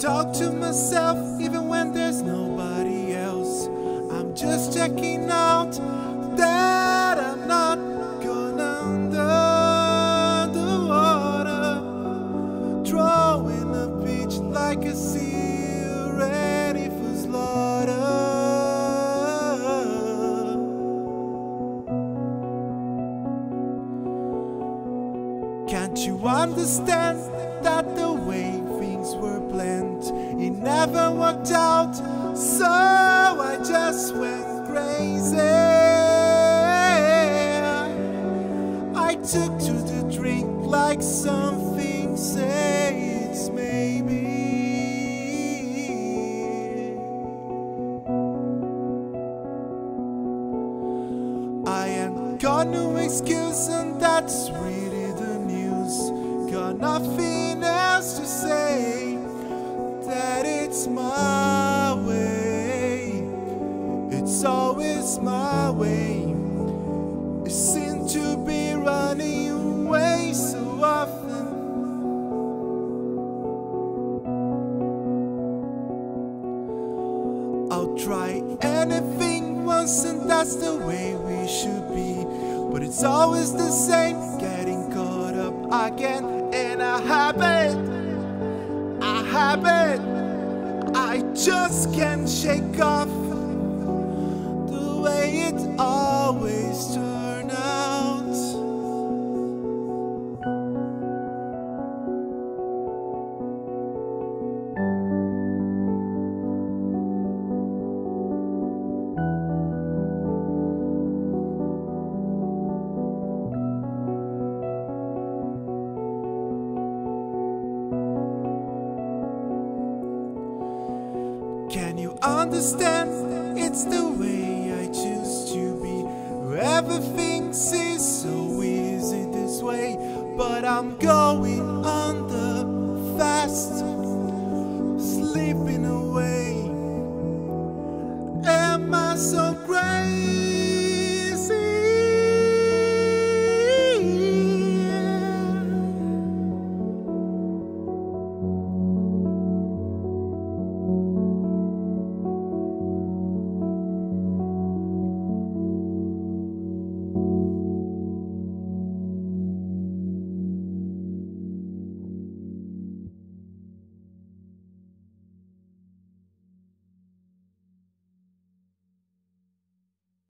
talk to myself even when there's nobody else. I'm just checking out that I'm not going under the water, drawing a beach like a seal ready for slaughter. Can't you understand that the way things were planned, it never worked out, so I just went crazy. I took to the drink like something says maybe. I ain't got no excuse, and that's really the news. Got nothing else to say, that it's my way. It's always my way. It seems to be running away so often. I'll try anything once, and that's the way we should be. But it's always the same, getting caught up again in a habit. I just can't shake off the way it always turned out. Can you understand? It's the way I choose to be. Everything seems so easy this way, but I'm going under fast, slipping away. Am I so crazy?